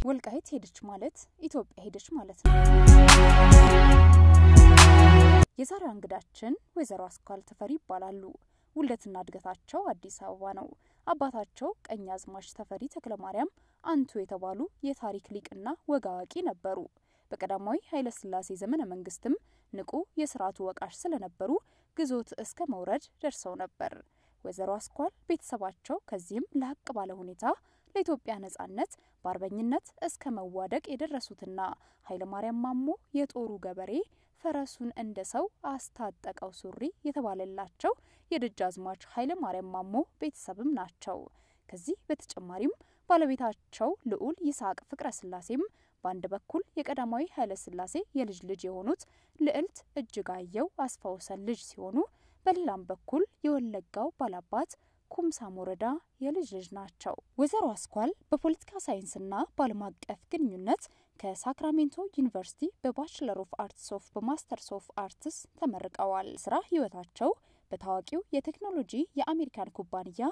ወልቃይት ሄደች ማለት ኢትዮጵያ ሄደች ማለት ነው። የዛሬው እንግዳችን ወይዘሮ አስኳል ተፈሪ ይባላሉ። ውልደትና እድገታቸው አዲስ አበባ ነው። አባታቸው ቀኛዝማች ተፈሪ ተክለማርያም አንቱ የተባሉ የታሪክ ሊቅና ወግ አዋቂ ነበሩ። በቀዳማዊ ኃይለ ሥላሴ ዘመነ መንግስትም ንቁ የሥርዓቱ ወቃሽ ስለነበሩ ግዞት እስከ መውረድ ደርሰው ነበር። ወይዘሮ አስኳል ቤተሰባቸው ከዚህም ላቅ ባለ ሁኔታ ለኢትዮጵያ ነጻነት በአርበኝነት እስከ መዋደቅ የደረሱትና ኃይለ ማርያም ማሞ የጦሩ ገበሬ ፈረሱን እንደ ሰው አስታጠቀው ሱሪ የተባለላቸው የደጃዝማች ኃይለ ማርያም ማሞ ቤተሰብም ናቸው። ከዚህ በተጨማሪም ባለቤታቸው ልዑል ይስሐቅ ፍቅረ ሥላሴም በአንድ በኩል የቀዳማዊ ኃይለ ሥላሴ የልጅ ልጅ የሆኑት ልዕልት እጅጋየው አስፋውሰን ልጅ ሲሆኑ በሌላም በኩል የወለጋው ባላባት ኩምሳ ሞረዳ የልጅ ልጅ ናቸው። ወይዘሮ አስኳል በፖለቲካ ሳይንስና በዓለም አቀፍ ግንኙነት ከሳክራሜንቶ ዩኒቨርሲቲ በባችለር ኦፍ አርትስ ኦፍ በማስተርስ ኦፍ አርትስ ተመርቀዋል። ስራ ህይወታቸው በታዋቂው የቴክኖሎጂ የአሜሪካን ኩባንያ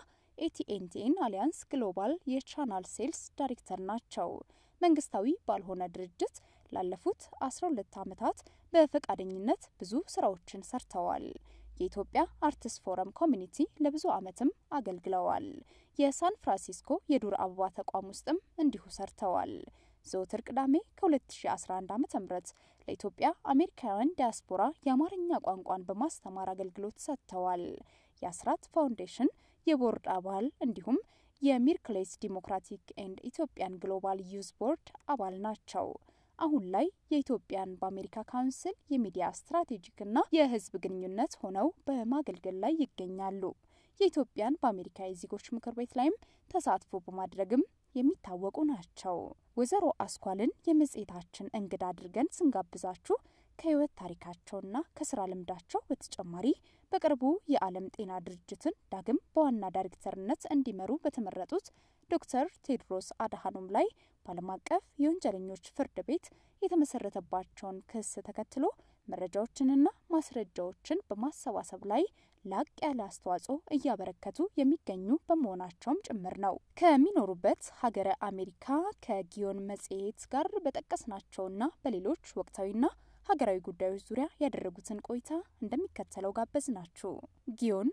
AT&T አሊያንስ ግሎባል የቻናል ሴልስ ዳይሬክተር ናቸው። መንግስታዊ ባልሆነ ድርጅት ላለፉት 12 ዓመታት በፈቃደኝነት ብዙ ስራዎችን ሰርተዋል። የኢትዮጵያ አርቲስት ፎረም ኮሚኒቲ ለብዙ ዓመትም አገልግለዋል። የሳን ፍራንሲስኮ የዱር አበባ ተቋም ውስጥም እንዲሁ ሰርተዋል። ዘወትር ቅዳሜ ከ2011 ዓ.ም ለኢትዮጵያ አሜሪካውያን ዲያስፖራ የአማርኛ ቋንቋን በማስተማር አገልግሎት ሰጥተዋል። የአስራት ፋውንዴሽን የቦርድ አባል እንዲሁም የሚርክሌስ ዲሞክራቲክ ኤንድ ኢትዮጵያን ግሎባል ዩዝ ቦርድ አባል ናቸው። አሁን ላይ የኢትዮጵያን በአሜሪካ ካውንስል የሚዲያ ስትራቴጂክና የህዝብ ግንኙነት ሆነው በማገልገል ላይ ይገኛሉ። የኢትዮጵያን በአሜሪካ የዜጎች ምክር ቤት ላይም ተሳትፎ በማድረግም የሚታወቁ ናቸው። ወይዘሮ አስኳልን የመጽሔታችን እንግዳ አድርገን ስንጋብዛችሁ ከህይወት ታሪካቸውና ከስራ ልምዳቸው በተጨማሪ በቅርቡ የዓለም ጤና ድርጅትን ዳግም በዋና ዳይሬክተርነት እንዲመሩ በተመረጡት ዶክተር ቴድሮስ አድሃኖም ላይ በዓለም አቀፍ የወንጀለኞች ፍርድ ቤት የተመሰረተባቸውን ክስ ተከትሎ መረጃዎችንና ማስረጃዎችን በማሰባሰብ ላይ ላቅ ያለ አስተዋጽኦ እያበረከቱ የሚገኙ በመሆናቸውም ጭምር ነው። ከሚኖሩበት ሀገረ አሜሪካ ከጊዮን መጽሔት ጋር በጠቀስናቸውና በሌሎች ወቅታዊና ሀገራዊ ጉዳዮች ዙሪያ ያደረጉትን ቆይታ እንደሚከተለው ጋበዝናችሁ። ጊዮን፣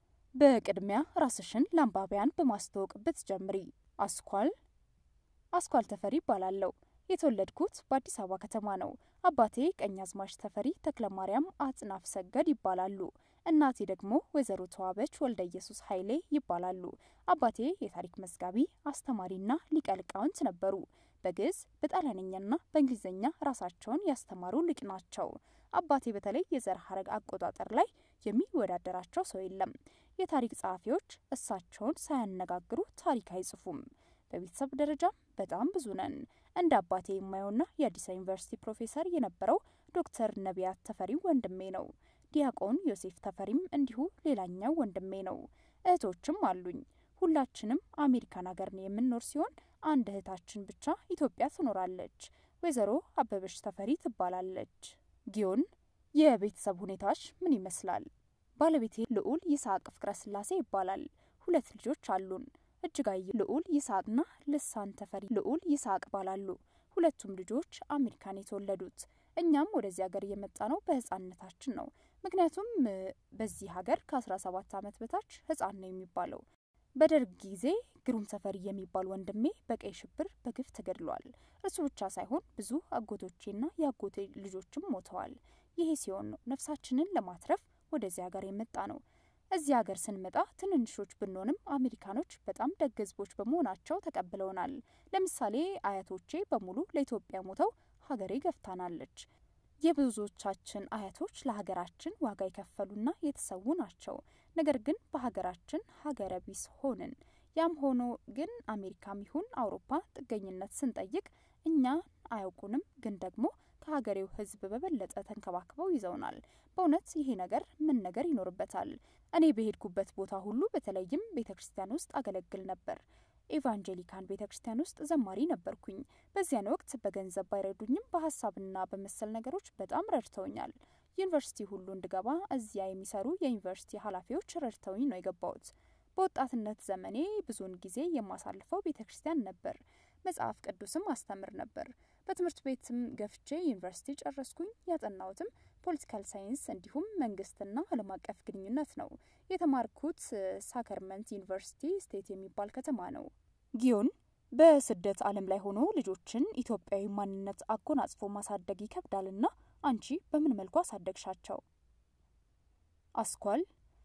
በቅድሚያ ራስሽን ለአንባቢያን በማስተዋወቅ ብትጀምሪ። አስኳል ተፈሪ ይባላለሁ። የተወለድኩት በአዲስ አበባ ከተማ ነው። አባቴ ቀኛዝማች ተፈሪ ተክለማርያም አጽናፍ ሰገድ ይባላሉ። እናቴ ደግሞ ወይዘሮ ተዋበች ወልደ ኢየሱስ ኃይሌ ይባላሉ። አባቴ የታሪክ መዝጋቢ፣ አስተማሪና ሊቀ ሊቃውንት ነበሩ። በግዕዝ በጣሊያንኛና በእንግሊዝኛ ራሳቸውን ያስተማሩ ሊቅ ናቸው። አባቴ በተለይ የዘር ሐረግ አቆጣጠር ላይ የሚወዳደራቸው ሰው የለም። የታሪክ ጸሐፊዎች እሳቸውን ሳያነጋግሩ ታሪክ አይጽፉም። በቤተሰብ ደረጃ በጣም ብዙ ነን። እንደ አባቴ የማየውና የአዲስ አበባ ዩኒቨርሲቲ ፕሮፌሰር የነበረው ዶክተር ነቢያት ተፈሪ ወንድሜ ነው። ዲያቆን ዮሴፍ ተፈሪም እንዲሁ ሌላኛው ወንድሜ ነው። እህቶችም አሉኝ። ሁላችንም አሜሪካን ሀገር ነው የምንኖር ሲሆን አንድ እህታችን ብቻ ኢትዮጵያ ትኖራለች። ወይዘሮ አበበሽ ተፈሪ ትባላለች። ጊዮን፣ የቤተሰብ ሁኔታሽ ምን ይመስላል? ባለቤቴ ልዑል ይስሐቅ ፍቅረ ሥላሴ ይባላል። 2 ልጆች አሉን። እጅጋየሁ ልዑል ይስሐቅና ልሳን ተፈሪ ልዑል ይስሐቅ ይባላሉ። ሁለቱም ልጆች አሜሪካን የተወለዱት። እኛም ወደዚህ ሀገር የመጣ ነው በህፃንነታችን ነው። ምክንያቱም በዚህ ሀገር ከ17 ዓመት በታች ህፃን ነው የሚባለው። በደርግ ጊዜ ግሩም ተፈሪ የሚባል ወንድሜ በቀይ ሽብር በግፍ ተገድሏል። እሱ ብቻ ሳይሆን ብዙ አጎቶቼና ያጎቴ ልጆችም ሞተዋል። ይሄ ሲሆን ነው ነፍሳችንን ለማትረፍ ወደዚህ ሀገር የመጣ ነው። እዚህ ሀገር ስንመጣ ትንንሾች ብንሆንም አሜሪካኖች በጣም ደግ ህዝቦች በመሆናቸው ተቀብለውናል። ለምሳሌ አያቶቼ በሙሉ ለኢትዮጵያ ሞተው ሀገሬ ገፍታናለች። የብዙዎቻችን አያቶች ለሀገራችን ዋጋ የከፈሉና የተሰዉ ናቸው። ነገር ግን በሀገራችን ሀገረ ቢስ ሆንን። ያም ሆኖ ግን አሜሪካም ይሁን አውሮፓ ጥገኝነት ስንጠይቅ እኛ አያውቁንም፣ ግን ደግሞ ከሀገሬው ህዝብ በበለጠ ተንከባክበው ይዘውናል። በእውነት ይሄ ነገር ምን ነገር ይኖርበታል። እኔ በሄድኩበት ቦታ ሁሉ በተለይም ቤተክርስቲያን ውስጥ አገለግል ነበር። ኤቫንጀሊካን ቤተክርስቲያን ውስጥ ዘማሪ ነበርኩኝ። በዚያን ወቅት በገንዘብ ባይረዱኝም በሐሳብና በመሰል ነገሮች በጣም ረድተውኛል። ዩኒቨርሲቲ ሁሉ እንድገባ እዚያ የሚሰሩ የዩኒቨርሲቲ ኃላፊዎች ረድተውኝ ነው የገባሁት። በወጣትነት ዘመኔ ብዙውን ጊዜ የማሳልፈው ቤተክርስቲያን ነበር። መጽሐፍ ቅዱስም አስተምር ነበር። በትምህርት ቤትም ገፍቼ ዩኒቨርሲቲ ጨረስኩኝ። ያጠናሁትም ፖለቲካል ሳይንስ እንዲሁም መንግስትና ዓለም አቀፍ ግንኙነት ነው። የተማርኩት ሳከርመንት ዩኒቨርሲቲ ስቴት የሚባል ከተማ ነው። ጊዮን በስደት ዓለም ላይ ሆኖ ልጆችን ኢትዮጵያዊ ማንነት አጎናጽፎ ማሳደግ ይከብዳልና አንቺ በምን መልኩ አሳደግሻቸው? አስኳል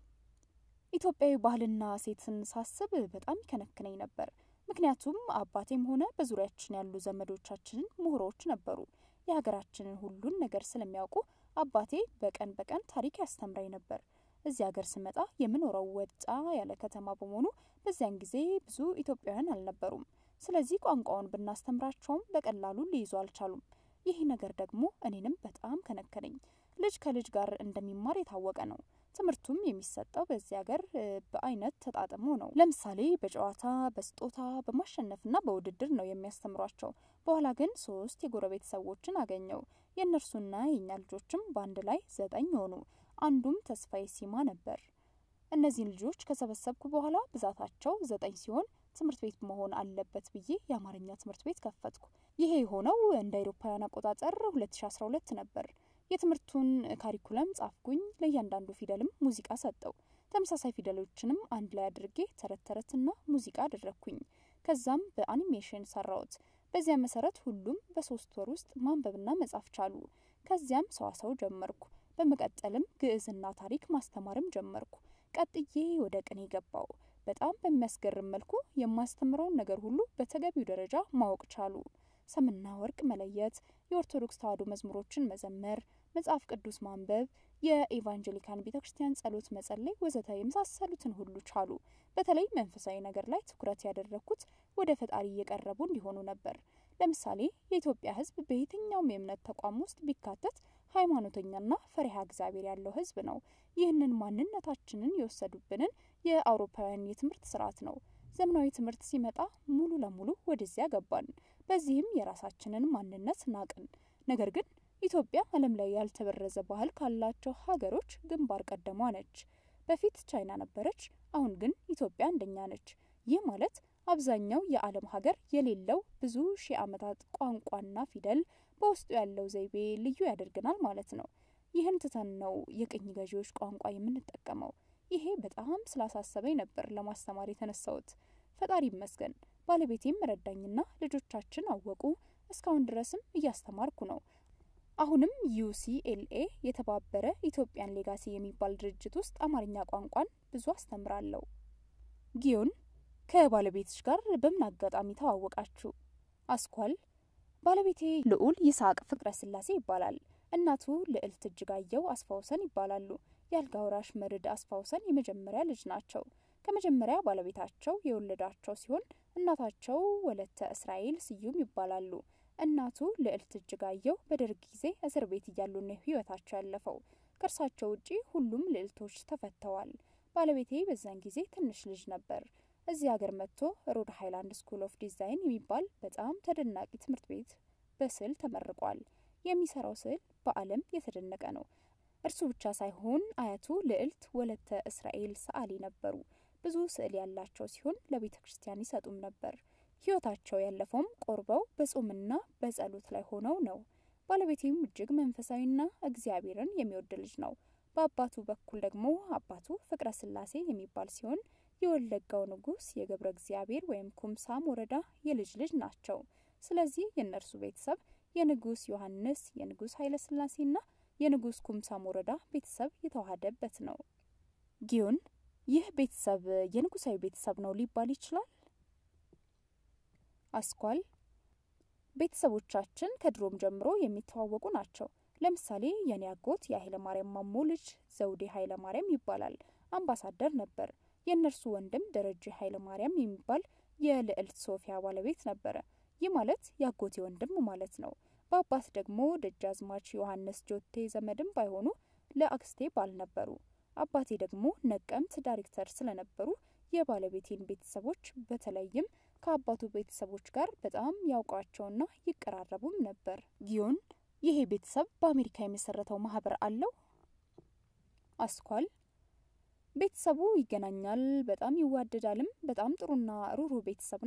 ኢትዮጵያዊ ባህልና ሴትን ሳስብ በጣም ይከነክነኝ ነበር። ምክንያቱም አባቴም ሆነ በዙሪያችን ያሉ ዘመዶቻችን ምሁሮች ነበሩ። የሀገራችንን ሁሉን ነገር ስለሚያውቁ አባቴ በቀን በቀን ታሪክ ያስተምረኝ ነበር። እዚህ ሀገር ስመጣ የምኖረው ወጣ ያለ ከተማ በመሆኑ በዚያን ጊዜ ብዙ ኢትዮጵያውያን አልነበሩም። ስለዚህ ቋንቋውን ብናስተምራቸውም በቀላሉ ሊይዙ አልቻሉም። ይህ ነገር ደግሞ እኔንም በጣም ከነከነኝ። ልጅ ከልጅ ጋር እንደሚማር የታወቀ ነው። ትምህርቱም የሚሰጠው በዚህ ሀገር በአይነት ተጣጥሞ ነው። ለምሳሌ በጨዋታ፣ በስጦታ፣ በማሸነፍና በውድድር ነው የሚያስተምሯቸው። በኋላ ግን 3 የጎረቤት ሰዎችን አገኘው። የእነርሱና የኛ ልጆችም በአንድ ላይ 9 ሆኑ። አንዱም ተስፋዬ ሲማ ነበር። እነዚህን ልጆች ከሰበሰብኩ በኋላ ብዛታቸው 9 ሲሆን ትምህርት ቤት መሆን አለበት ብዬ የአማርኛ ትምህርት ቤት ከፈትኩ። ይሄ የሆነው እንደ አውሮፓውያን አቆጣጠር 2012 ነበር። የትምህርቱን ካሪኩለም ጻፍኩኝ። ለእያንዳንዱ ፊደልም ሙዚቃ ሰጠው። ተመሳሳይ ፊደሎችንም አንድ ላይ አድርጌ ተረተረትና ሙዚቃ አደረኩኝ። ከዛም በአኒሜሽን ሰራውት። በዚያ መሰረት ሁሉም በ3 ወር ውስጥ ማንበብና መጻፍ ቻሉ። ከዚያም ሰዋሰው ጀመርኩ። በመቀጠልም ግዕዝና ታሪክ ማስተማርም ጀመርኩ። ቀጥዬ ወደ ቅኔ ገባው። በጣም በሚያስገርም መልኩ የማስተምረውን ነገር ሁሉ በተገቢው ደረጃ ማወቅ ቻሉ። ሰምና ወርቅ መለየት፣ የኦርቶዶክስ ተዋሕዶ መዝሙሮችን መዘመር፣ መጽሐፍ ቅዱስ ማንበብ፣ የኤቫንጀሊካን ቤተክርስቲያን ጸሎት መጸለይ ወዘተ የመሳሰሉትን ሁሉ ቻሉ። በተለይ መንፈሳዊ ነገር ላይ ትኩረት ያደረኩት ወደ ፈጣሪ እየቀረቡ እንዲሆኑ ነበር። ለምሳሌ የኢትዮጵያ ሕዝብ በየትኛውም የእምነት ተቋም ውስጥ ቢካተት ሃይማኖተኛና ፈሪሃ እግዚአብሔር ያለው ሕዝብ ነው። ይህንን ማንነታችንን የወሰዱብንን የአውሮፓውያን የትምህርት ስርዓት ነው። ዘመናዊ ትምህርት ሲመጣ ሙሉ ለሙሉ ወደዚያ ገባን። በዚህም የራሳችንን ማንነት ናቅን። ነገር ግን ኢትዮጵያ ዓለም ላይ ያልተበረዘ ባህል ካላቸው ሀገሮች ግንባር ቀደሟ ነች። በፊት ቻይና ነበረች፣ አሁን ግን ኢትዮጵያ አንደኛ ነች። ይህ ማለት አብዛኛው የዓለም ሀገር የሌለው ብዙ ሺህ ዓመታት ቋንቋና ፊደል በውስጡ ያለው ዘይቤ ልዩ ያደርገናል ማለት ነው። ይህን ትተን ነው የቅኝ ገዢዎች ቋንቋ የምንጠቀመው። ይሄ በጣም ስላሳሰበኝ ነበር ለማስተማር የተነሳሁት። ፈጣሪ ይመስገን ባለቤቴም ረዳኝና ልጆቻችን አወቁ። እስካሁን ድረስም እያስተማርኩ ነው። አሁንም UCLA የተባበረ ኢትዮጵያን ሌጋሲ የሚባል ድርጅት ውስጥ አማርኛ ቋንቋን ብዙ አስተምራለሁ። ጊዮን ከባለቤትሽ ጋር በምን አጋጣሚ ተዋወቃችሁ? አስኳል ባለቤቴ ልዑል ይስሐቅ ፍቅረ ስላሴ ይባላል። እናቱ ልዕልት እጅጋየሁ አስፋውሰን ይባላሉ። የአልጋ ወራሽ መርድ አስፋውሰን የመጀመሪያ ልጅ ናቸው። ከመጀመሪያ ባለቤታቸው የወለዳቸው ሲሆን እናታቸው ወለተ እስራኤል ስዩም ይባላሉ። እናቱ ልዕልት እጅጋየሁ በደርግ ጊዜ እስር ቤት እያሉ ነው ህይወታቸው ያለፈው። ከእርሳቸው ውጪ ሁሉም ልዕልቶች ተፈተዋል። ባለቤቴ በዛን ጊዜ ትንሽ ልጅ ነበር። እዚህ ሀገር መጥቶ ሮድ ሃይላንድ ስኩል ኦፍ ዲዛይን የሚባል በጣም ተደናቂ ትምህርት ቤት በስዕል ተመርቋል። የሚሰራው ስዕል በዓለም የተደነቀ ነው። እርሱ ብቻ ሳይሆን አያቱ ልዕልት ወለተ እስራኤል ሰዓሊ ነበሩ። ብዙ ስዕል ያላቸው ሲሆን ለቤተ ክርስቲያን ይሰጡም ነበር። ህይወታቸው ያለፈውም ቆርበው በጾምና በጸሎት ላይ ሆነው ነው። ባለቤቴም እጅግ መንፈሳዊና እግዚአብሔርን የሚወድ ልጅ ነው። በአባቱ በኩል ደግሞ አባቱ ፍቅረ ስላሴ የሚባል ሲሆን የወለጋው ንጉስ የገብረ እግዚአብሔር ወይም ኩምሳም ወረዳ የልጅ ልጅ ናቸው። ስለዚህ የነርሱ ቤተሰብ የንጉስ ዮሐንስ፣ የንጉስ ኃይለ ስላሴና የንጉስ ኩምሳም ወረዳ ቤተሰብ የተዋሃደበት ነው። ጊዮን ይህ ቤተሰብ የንጉሳዊ ቤተሰብ ነው ሊባል ይችላል? አስኳል ቤተሰቦቻችን ከድሮም ጀምሮ የሚተዋወቁ ናቸው። ለምሳሌ የኔ አጎት የኃይለ ማርያም ማሞ ልጅ ዘውዴ ኃይለ ማርያም ይባላል። አምባሳደር ነበር። የነርሱ ወንድም ደረጀ ኃይለ ማርያም የሚባል የልዕልት ሶፊያ ባለቤት ነበረ። ይህ ማለት ያጎቴ ወንድም ማለት ነው። በአባት ደግሞ ደጃዝማች ዮሐንስ ጆቴ ዘመድም ባይሆኑ ለአክስቴ ባል ነበሩ። አባቴ ደግሞ ነቀምት ዳይሬክተር ስለነበሩ የባለቤቴን ቤተሰቦች በተለይም ከአባቱ ቤተሰቦች ጋር በጣም ያውቋቸውና ይቀራረቡም ነበር። ጊዮን ይሄ ቤተሰብ በአሜሪካ የመሰረተው ማህበር አለው? አስኳል ቤተሰቡ ይገናኛል፣ በጣም ይዋደዳልም። በጣም ጥሩና ሩሩ ቤተሰብ ነው።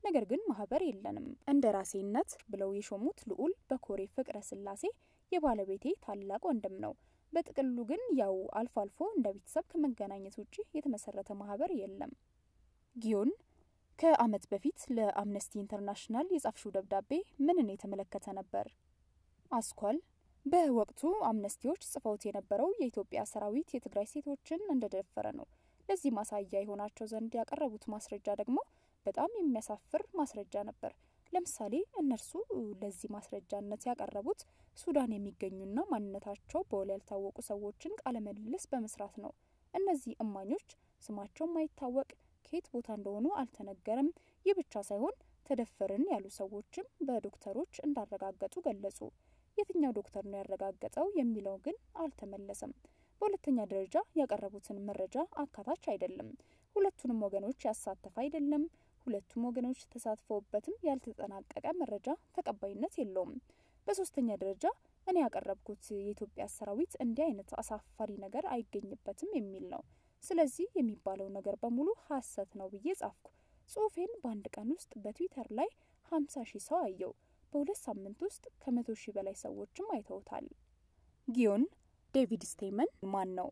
ነገር ግን ማህበር የለንም። እንደራሴነት ብለው የሾሙት ልዑል በኮሬ ፍቅረ ስላሴ የባለቤቴ ታላቅ ወንድም ነው። በጥቅሉ ግን ያው አልፎ አልፎ እንደ ቤተሰብ ከመገናኘት ውጪ የተመሰረተ ማህበር የለም። ጊዮን ከአመት በፊት ለአምነስቲ ኢንተርናሽናል የጻፍሽው ደብዳቤ ምንን የተመለከተ ነበር? አስኳል በወቅቱ አምነስቲዎች ጽፈውት የነበረው የኢትዮጵያ ሰራዊት የትግራይ ሴቶችን እንደደፈረ ነው። ለዚህ ማሳያ የሆናቸው ዘንድ ያቀረቡት ማስረጃ ደግሞ በጣም የሚያሳፍር ማስረጃ ነበር። ለምሳሌ እነርሱ ለዚህ ማስረጃነት ያቀረቡት ሱዳን የሚገኙና ማንነታቸው በውል ያልታወቁ ሰዎችን ቃለ ምልልስ በመስራት ነው። እነዚህ እማኞች ስማቸው ማይታወቅ ከየት ቦታ እንደሆኑ አልተነገረም። ይህ ብቻ ሳይሆን ተደፈርን ያሉ ሰዎችም በዶክተሮች እንዳረጋገጡ ገለጹ። የትኛው ዶክተር ነው ያረጋገጠው የሚለው ግን አልተመለሰም። በሁለተኛ ደረጃ ያቀረቡትን መረጃ አካታች አይደለም። ሁለቱንም ወገኖች ያሳተፈ አይደለም። ሁለቱም ወገኖች ተሳትፈውበትም ያልተጠናቀቀ መረጃ ተቀባይነት የለውም። በሶስተኛ ደረጃ እኔ ያቀረብኩት የኢትዮጵያ ሰራዊት እንዲህ አይነት አሳፋሪ ነገር አይገኝበትም የሚል ነው። ስለዚህ የሚባለው ነገር በሙሉ ሐሰት ነው ብዬ ጻፍኩ። ጽሁፌን በአንድ ቀን ውስጥ በትዊተር ላይ 50,000 ሰው አየው። በሁለት ሳምንት ውስጥ ከ100,000 በላይ ሰዎችም አይተውታል። ጊዮን ዴቪድ ስቴመን ማን ነው?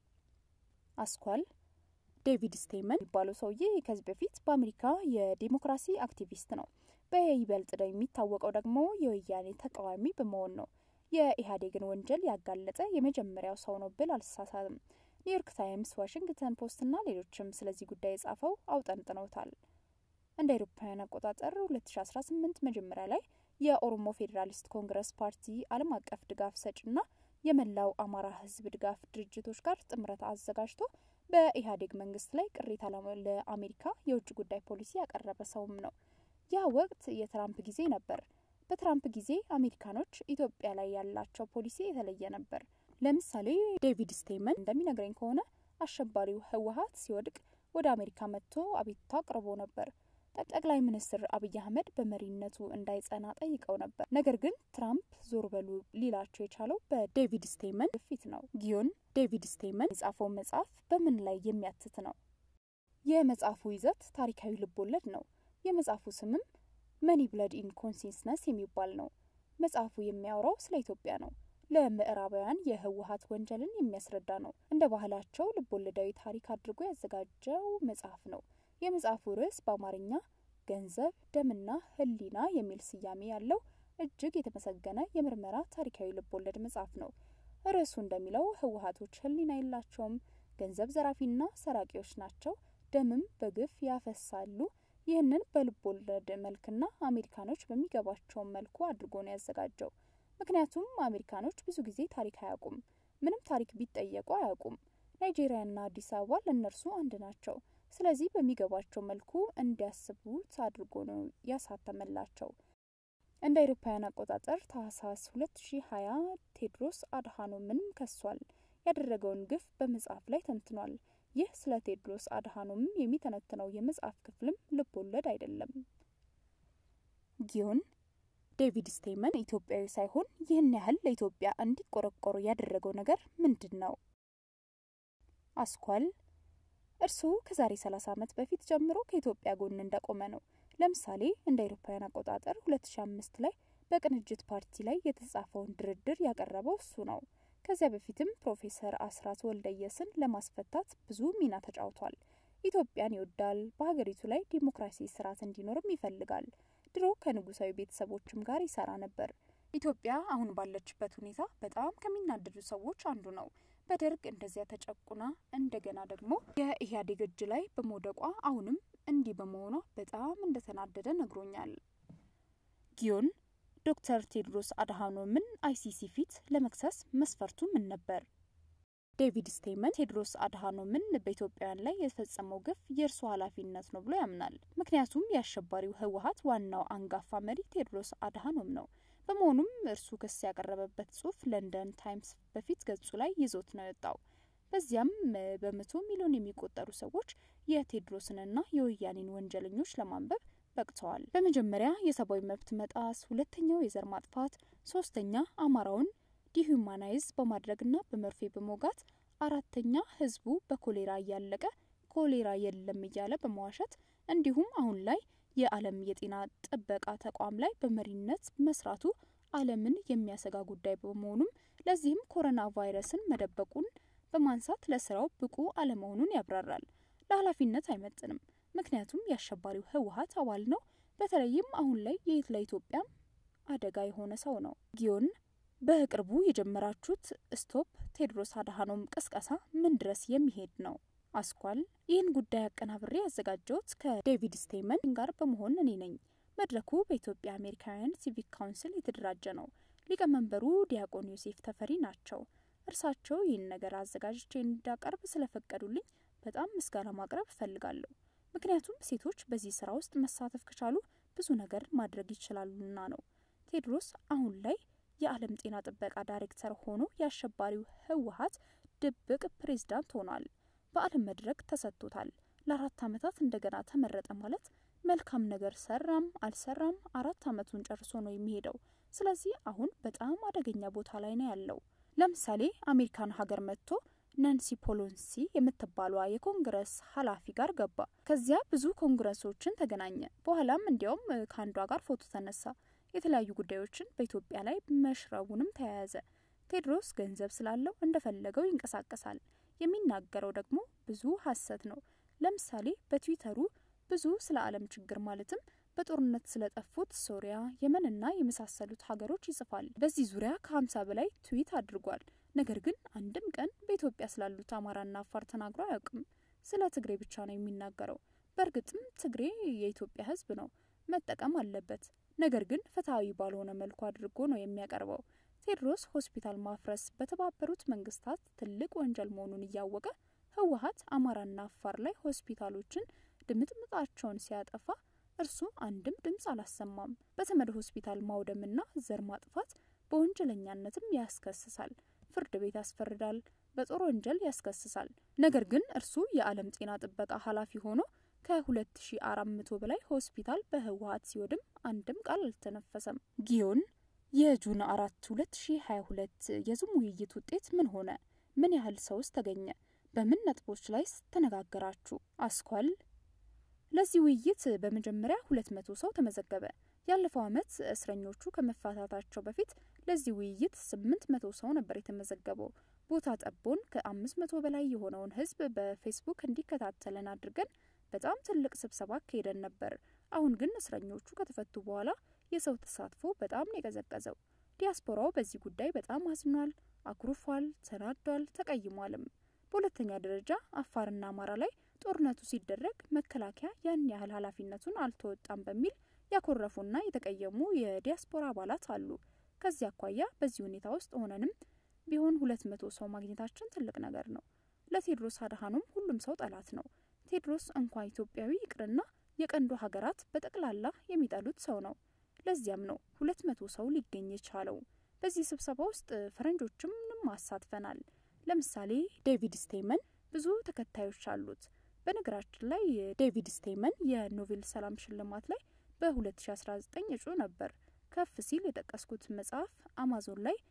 አስኳል ዴቪድ ስቴመን የሚባለው ሰውዬ ከዚህ በፊት በአሜሪካ የዲሞክራሲ አክቲቪስት ነው። በይበልጥ የሚታወቀው ደግሞ የወያኔ ተቃዋሚ በመሆን ነው። የኢህአዴግን ወንጀል ያጋለጠ የመጀመሪያው ሰው ነው ብል አልተሳሳትም። ኒውዮርክ ታይምስ፣ ዋሽንግተን ፖስት እና ሌሎችም ስለዚህ ጉዳይ የጻፈው አውጠንጥነውታል። እንደ አውሮፓውያን አቆጣጠር 2018 መጀመሪያ ላይ የኦሮሞ ፌዴራሊስት ኮንግረስ ፓርቲ ዓለም አቀፍ ድጋፍ ሰጪና የመላው አማራ ህዝብ ድጋፍ ድርጅቶች ጋር ጥምረት አዘጋጅቶ በኢህአዴግ መንግስት ላይ ቅሬታ ለአሜሪካ የውጭ ጉዳይ ፖሊሲ ያቀረበ ሰውም ነው። ያ ወቅት የትራምፕ ጊዜ ነበር። በትራምፕ ጊዜ አሜሪካኖች ኢትዮጵያ ላይ ያላቸው ፖሊሲ የተለየ ነበር። ለምሳሌ ዴቪድ ስቴመን እንደሚነግረኝ ከሆነ አሸባሪው ህወሓት ሲወድቅ ወደ አሜሪካ መጥቶ አቤቱታ አቅርቦ ነበር። ጠቅላይ ሚኒስትር አብይ አህመድ በመሪነቱ እንዳይጸና ጠይቀው ነበር። ነገር ግን ትራምፕ ዞር በሉ ሊላቸው የቻለው በዴቪድ ስቴመን ግፊት ነው። ጊዮን ዴቪድ ስቴመን የጻፈው መጽሐፍ በምን ላይ የሚያትት ነው? የመጽሐፉ ይዘት ታሪካዊ ልቦለድ ነው። የመጽሐፉ ስምም መኒ ብለድ ኢን ኮንሲስነስ የሚባል ነው። መጽሐፉ የሚያወራው ስለ ኢትዮጵያ ነው። ለምዕራባውያን የህወሓት ወንጀልን የሚያስረዳ ነው። እንደ ባህላቸው ልቦለዳዊ ታሪክ አድርጎ ያዘጋጀው መጽሐፍ ነው። የመጽሐፉ ርዕስ በአማርኛ ገንዘብ ደምና ህሊና የሚል ስያሜ ያለው እጅግ የተመሰገነ የምርመራ ታሪካዊ ልቦለድ መጽሐፍ ነው። ርዕሱ እንደሚለው ህወሓቶች ህሊና የላቸውም፣ ገንዘብ ዘራፊና ሰራቂዎች ናቸው፣ ደምም በግፍ ያፈሳሉ። ይህንን በልቦለድ መልክና አሜሪካኖች በሚገባቸው መልኩ አድርጎ ነው ያዘጋጀው። ምክንያቱም አሜሪካኖች ብዙ ጊዜ ታሪክ አያውቁም። ምንም ታሪክ ቢጠየቁ አያውቁም። ናይጄሪያና አዲስ አበባ ለእነርሱ አንድ ናቸው። ስለዚህ በሚገባቸው መልኩ እንዲያስቡት አድርጎ ነው ያሳተመላቸው። እንደ አውሮፓውያን አቆጣጠር ታህሳስ 2020 ቴድሮስ አድሃኖምን ከሷል። ያደረገውን ግፍ በመጽሐፍ ላይ ተንትኗል። ይህ ስለ ቴድሮስ አድሃኖም የሚተነትነው የመጽሐፍ ክፍልም ልቦለድ አይደለም። ጊዮን ዴቪድ ስቴመን ኢትዮጵያዊ ሳይሆን ይህን ያህል ለኢትዮጵያ እንዲቆረቆሩ ያደረገው ነገር ምንድነው? አስኳል እርሱ ከዛሬ 30 ዓመት በፊት ጀምሮ ከኢትዮጵያ ጎን እንደቆመ ነው። ለምሳሌ እንደ አውሮፓውያን አቆጣጠር 2005 ላይ በቅንጅት ፓርቲ ላይ የተጻፈውን ድርድር ያቀረበው እሱ ነው። ከዚያ በፊትም ፕሮፌሰር አስራት ወልደየስን ለማስፈታት ብዙ ሚና ተጫውቷል። ኢትዮጵያን ይወዳል። በሀገሪቱ ላይ ዲሞክራሲ ስርዓት እንዲኖርም ይፈልጋል። ድሮ ከንጉሳዊ ቤተሰቦችም ጋር ይሰራ ነበር። ኢትዮጵያ አሁን ባለችበት ሁኔታ በጣም ከሚናደዱ ሰዎች አንዱ ነው። በደርግ እንደዚያ ተጨቁና እንደገና ደግሞ የኢህአዴግ እጅ ላይ በመውደቋ አሁንም እንዲህ በመሆኗ በጣም እንደተናደደ ነግሮኛል። ጊዮን ዶክተር ቴድሮስ አድሃኖምን አይሲሲ ፊት ለመክሰስ መስፈርቱ ምን ነበር? ዴቪድ ስቴመን ቴድሮስ አድሃኖምን በኢትዮጵያውያን ላይ የተፈጸመው ግፍ የእርሱ ኃላፊነት ነው ብሎ ያምናል። ምክንያቱም የአሸባሪው ህወሓት ዋናው አንጋፋ መሪ ቴድሮስ አድሃኖም ነው። በመሆኑም እርሱ ክስ ያቀረበበት ጽሁፍ ለንደን ታይምስ በፊት ገጹ ላይ ይዞት ነው የወጣው። በዚያም በ100 ሚሊዮን የሚቆጠሩ ሰዎች የቴድሮስንና የወያኔን ወንጀለኞች ለማንበብ በቅተዋል። በመጀመሪያ የሰብአዊ መብት መጣስ፣ ሁለተኛው የዘር ማጥፋት፣ ሶስተኛ አማራውን ዲሁማናይዝ በማድረግና በመርፌ በመውጋት፣ አራተኛ ህዝቡ በኮሌራ እያለቀ ኮሌራ የለም እያለ በመዋሸት እንዲሁም አሁን ላይ የዓለም የጤና ጥበቃ ተቋም ላይ በመሪነት መስራቱ ዓለምን የሚያሰጋ ጉዳይ በመሆኑም ለዚህም ኮሮና ቫይረስን መደበቁን በማንሳት ለስራው ብቁ አለመሆኑን ያብራራል። ለኃላፊነት አይመጥንም፣ ምክንያቱም የአሸባሪው ህወሓት አባል ነው። በተለይም አሁን ላይ ለኢትዮጵያ አደጋ የሆነ ሰው ነው። ጊዮን በቅርቡ የጀመራችሁት ስቶፕ ቴድሮስ አድሃኖም ቅስቀሳ ምን ድረስ የሚሄድ ነው? አስኳል ይህን ጉዳይ አቀናብሬ ያዘጋጀሁት ከዴቪድ ስቴመን ጋር በመሆን እኔ ነኝ። መድረኩ በኢትዮጵያ አሜሪካውያን ሲቪክ ካውንስል የተደራጀ ነው። ሊቀመንበሩ ዲያቆን ዮሴፍ ተፈሪ ናቸው። እርሳቸው ይህን ነገር አዘጋጅቼ እንዳቀርብ ስለፈቀዱልኝ በጣም ምስጋና ማቅረብ እፈልጋለሁ። ምክንያቱም ሴቶች በዚህ ስራ ውስጥ መሳተፍ ከቻሉ ብዙ ነገር ማድረግ ይችላሉና ነው። ቴድሮስ አሁን ላይ የዓለም ጤና ጥበቃ ዳይሬክተር ሆኖ የአሸባሪው ህወሓት ድብቅ ፕሬዝዳንት ሆኗል። በዓለም መድረክ ተሰጥቶታል። ለ4 ዓመታት እንደገና ተመረጠ ማለት መልካም ነገር ሰራም አልሰራም 4 ዓመቱን ጨርሶ ነው የሚሄደው። ስለዚህ አሁን በጣም አደገኛ ቦታ ላይ ነው ያለው። ለምሳሌ አሜሪካን ሀገር መጥቶ ናንሲ ፔሎሲ የምትባለው የኮንግረስ ኃላፊ ጋር ገባ። ከዚያ ብዙ ኮንግረሶችን ተገናኘ። በኋላም እንዲያውም ካንዷ ጋር ፎቶ ተነሳ። የተለያዩ ጉዳዮችን በኢትዮጵያ ላይ መሽረቡንም ተያያዘ። ቴድሮስ ገንዘብ ስላለው እንደፈለገው ይንቀሳቀሳል። የሚናገረው ደግሞ ብዙ ሐሰት ነው። ለምሳሌ በትዊተሩ ብዙ ስለ ዓለም ችግር ማለትም በጦርነት ስለጠፉት ሶሪያ፣ የመንና የመሳሰሉት ሀገሮች ይጽፋል። በዚህ ዙሪያ ከ50 በላይ ትዊት አድርጓል። ነገር ግን አንድም ቀን በኢትዮጵያ ስላሉት አማራና አፋር ተናግሮ አያውቅም። ስለ ትግሬ ብቻ ነው የሚናገረው። በእርግጥም ትግሬ የኢትዮጵያ ህዝብ ነው፣ መጠቀም አለበት። ነገር ግን ፍትሃዊ ባልሆነ መልኩ አድርጎ ነው የሚያቀርበው። ቴድሮስ ሆስፒታል ማፍረስ በተባበሩት መንግስታት ትልቅ ወንጀል መሆኑን እያወቀ ህወሓት አማራና አፋር ላይ ሆስፒታሎችን ድምጥምጣቸውን ሲያጠፋ እርሱ አንድም ድምጽ አላሰማም። በተመድ ሆስፒታል ማውደምና ዘር ማጥፋት በወንጀለኛነትም ያስከስሳል። ፍርድ ቤት ያስፈርዳል፣ በጦር ወንጀል ያስከስሳል። ነገር ግን እርሱ የዓለም ጤና ጥበቃ ኃላፊ ሆኖ ከ2400 በላይ ሆስፒታል በህወሓት ሲወድም አንድም ቃል አልተነፈሰም። ጊዮን የጁን 4 2022 የዙም ውይይት ውጤት ምን ሆነ? ምን ያህል ሰውስ ተገኘ? በምን ነጥቦች ላይ ተነጋገራችሁ? አስኳል ለዚህ ውይይት በመጀመሪያ 200 ሰው ተመዘገበ። ያለፈው አመት እስረኞቹ ከመፋታታቸው በፊት ለዚህ ውይይት 800 ሰው ነበር የተመዘገበው። ቦታ ጠቦን ከ500 በላይ የሆነውን ህዝብ በፌስቡክ እንዲከታተለን አድርገን በጣም ትልቅ ስብሰባ አካሄደን ነበር። አሁን ግን እስረኞቹ ከተፈቱ በኋላ የሰው ተሳትፎ በጣም የቀዘቀዘው። ዲያስፖራው በዚህ ጉዳይ በጣም አዝኗል፣ አኩርፏል፣ ተናዷል፣ ተቀይሟልም። በሁለተኛ ደረጃ አፋርና አማራ ላይ ጦርነቱ ሲደረግ መከላከያ ያን ያህል ኃላፊነቱን አልተወጣም በሚል ያኮረፉና የተቀየሙ የዲያስፖራ አባላት አሉ። ከዚህ አኳያ በዚህ ሁኔታ ውስጥ ሆነንም ቢሆን 200 ሰው ማግኘታችን ትልቅ ነገር ነው። ለቴድሮስ አድሃኖም ሁሉም ሰው ጠላት ነው። ቴድሮስ እንኳን ኢትዮጵያዊ ይቅርና የቀንዱ ሀገራት በጠቅላላ የሚጠሉት ሰው ነው። ለዚያም ነው 200 ሰው ሊገኝ የቻለው። በዚህ ስብሰባ ውስጥ ፈረንጆችም ማሳትፈናል። ለምሳሌ ዴቪድ ስቴመን ብዙ ተከታዮች አሉት። በነገራችን ላይ ዴቪድ ስቴመን የኖቤል ሰላም ሽልማት ላይ በ2019 እጩ ነበር። ከፍ ሲል የጠቀስኩት መጽሐፍ አማዞን ላይ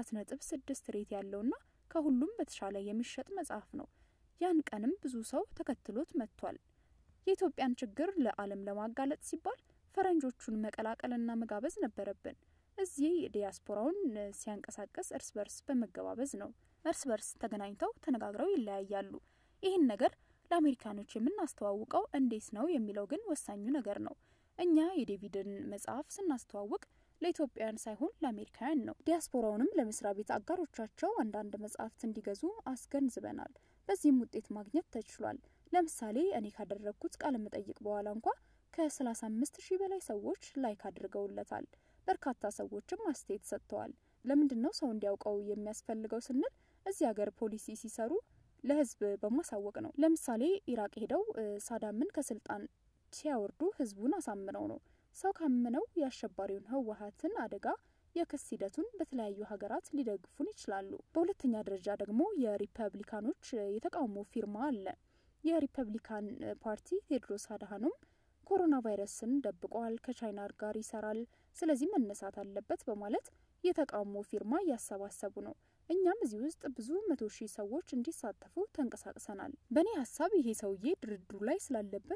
4.6 ሬት ያለውና ከሁሉም በተሻለ የሚሸጥ መጽሐፍ ነው። ያን ቀንም ብዙ ሰው ተከትሎት መጥቷል። የኢትዮጵያን ችግር ለዓለም ለማጋለጥ ሲባል ፈረንጆቹን መቀላቀልና መጋበዝ ነበረብን። እዚህ ዲያስፖራውን ሲያንቀሳቀስ እርስ በርስ በመገባበዝ ነው። እርስ በርስ ተገናኝተው ተነጋግረው ይለያያሉ። ይህን ነገር ለአሜሪካኖች የምናስተዋውቀው እንዴት ነው የሚለው ግን ወሳኙ ነገር ነው። እኛ የዴቪድን መጽሐፍ ስናስተዋውቅ ለኢትዮጵያውያን ሳይሆን ለአሜሪካውያን ነው። ዲያስፖራውንም ለመስሪያ ቤት አጋሮቻቸው አንዳንድ መጽሐፍት እንዲገዙ አስገንዝበናል። በዚህም ውጤት ማግኘት ተችሏል። ለምሳሌ እኔ ካደረኩት ቃለ መጠይቅ በኋላ እንኳን ከ35000 በላይ ሰዎች ላይክ አድርገውለታል። በርካታ ሰዎችም አስተያየት ሰጥተዋል። ለምንድነው ሰው እንዲያውቀው የሚያስፈልገው ስንል እዚህ ሀገር ፖሊሲ ሲሰሩ ለህዝብ በማሳወቅ ነው። ለምሳሌ ኢራቅ ሄደው ሳዳምን ከስልጣን ሲያወርዱ ህዝቡን አሳምነው ነው። ሰው ካመነው ያሸባሪውን ህወሓትን አደጋ የክስ ሂደቱን በተለያዩ ሀገራት ሊደግፉን ይችላሉ። በሁለተኛ ደረጃ ደግሞ የሪፐብሊካኖች የተቃውሞ ፊርማ አለ። የሪፐብሊካን ፓርቲ ቴድሮስ አድሃኖም ኮሮና ቫይረስን ደብቋል፣ ከቻይና ጋር ይሰራል፣ ስለዚህ መነሳት አለበት በማለት የተቃውሞ ፊርማ ያሰባሰቡ ነው። እኛም እዚህ ውስጥ ብዙ 100,000 ሰዎች እንዲሳተፉ ተንቀሳቅሰናል። በእኔ ሐሳብ ይሄ ሰውዬ ድርድሩ ላይ ስላለበት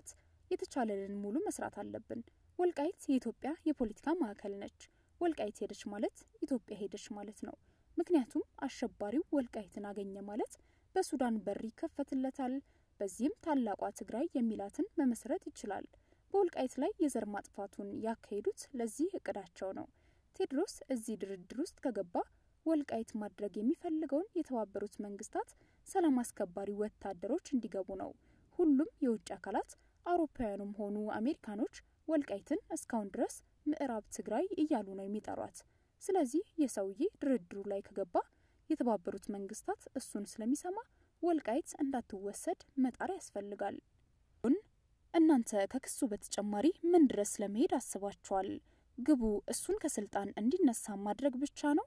የተቻለንን ሙሉ መስራት አለብን። ወልቃይት የኢትዮጵያ የፖለቲካ ማዕከል ነች። ወልቃይት ሄደች ማለት ኢትዮጵያ ሄደች ማለት ነው። ምክንያቱም አሸባሪው ወልቃይትን አገኘ ማለት በሱዳን በር ይከፈትለታል። በዚህም ታላቋ ትግራይ የሚላትን መመስረት ይችላል። በወልቃይት ላይ የዘር ማጥፋቱን ያካሄዱት ለዚህ እቅዳቸው ነው። ቴድሮስ እዚህ ድርድር ውስጥ ከገባ ወልቃይት ማድረግ የሚፈልገውን የተባበሩት መንግስታት ሰላም አስከባሪ ወታደሮች እንዲገቡ ነው። ሁሉም የውጭ አካላት አውሮፓውያኑም ሆኑ አሜሪካኖች ወልቃይትን እስካሁን ድረስ ምዕራብ ትግራይ እያሉ ነው የሚጠሯት። ስለዚህ የሰውዬ ድርድሩ ላይ ከገባ የተባበሩት መንግስታት እሱን ስለሚሰማ ወልቃይት እንዳትወሰድ መጣር ያስፈልጋል። እናንተ ከክሱ በተጨማሪ ምን ድረስ ለመሄድ አስባችኋል? ግቡ እሱን ከስልጣን እንዲነሳ ማድረግ ብቻ ነው?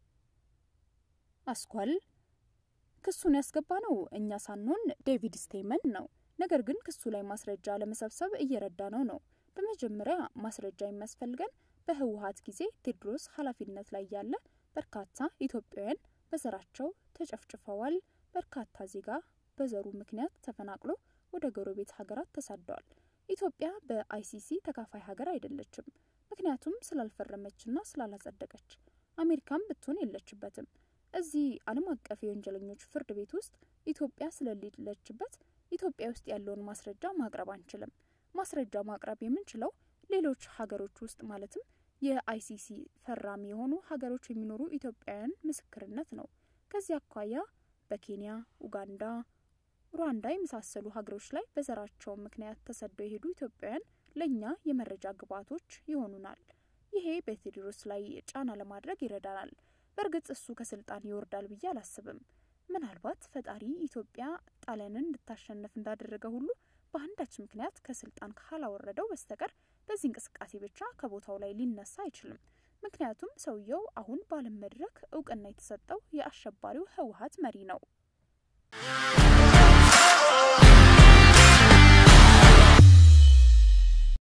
አስኳል ክሱን ያስገባነው እኛ ሳንሆን ዴቪድ ስቴመን ነው። ነገር ግን ክሱ ላይ ማስረጃ ለመሰብሰብ እየረዳነው ነው። በመጀመሪያ ማስረጃ የሚያስፈልገን በህወሓት ጊዜ ቴድሮስ ኃላፊነት ላይ ያለ በርካታ ኢትዮጵያውያን በዘራቸው ተጨፍጭፈዋል። በርካታ ዜጋ በዘሩ ምክንያት ተፈናቅሎ ወደ ጎረቤት ሀገራት ተሰደዋል። ኢትዮጵያ በአይሲሲ ተካፋይ ሀገር አይደለችም። ምክንያቱም ስላልፈረመችና ስላላጸደቀች። አሜሪካም ብትሆን የለችበትም። እዚህ ዓለም አቀፍ የወንጀለኞች ፍርድ ቤት ውስጥ ኢትዮጵያ ስለሌለችበት ኢትዮጵያ ውስጥ ያለውን ማስረጃ ማቅረብ አንችልም። ማስረጃ ማቅረብ የምንችለው ሌሎች ሀገሮች ውስጥ ማለትም የአይሲሲ ፈራሚ የሆኑ ሀገሮች የሚኖሩ ኢትዮጵያውያን ምስክርነት ነው። ከዚህ አኳያ በኬንያ፣ ኡጋንዳ፣ ሩዋንዳ የመሳሰሉ ሀገሮች ላይ በዘራቸው ምክንያት ተሰደው የሄዱ ኢትዮጵያውያን ለኛ የመረጃ ግብዓቶች ይሆኑናል። ይሄ በቴድሮስ ላይ ጫና ለማድረግ ይረዳናል። በእርግጥ እሱ ከስልጣን ይወርዳል ብዬ አላስብም። ምናልባት ፈጣሪ ኢትዮጵያ ጣሊያንን እንድታሸንፍ እንዳደረገ ሁሉ በአንዳች ምክንያት ከስልጣን ካላወረደው በስተቀር በዚህ እንቅስቃሴ ብቻ ከቦታው ላይ ሊነሳ አይችልም። ምክንያቱም ሰውየው አሁን ባለም መድረክ እውቅና የተሰጠው የአሸባሪው ህወሓት መሪ ነው።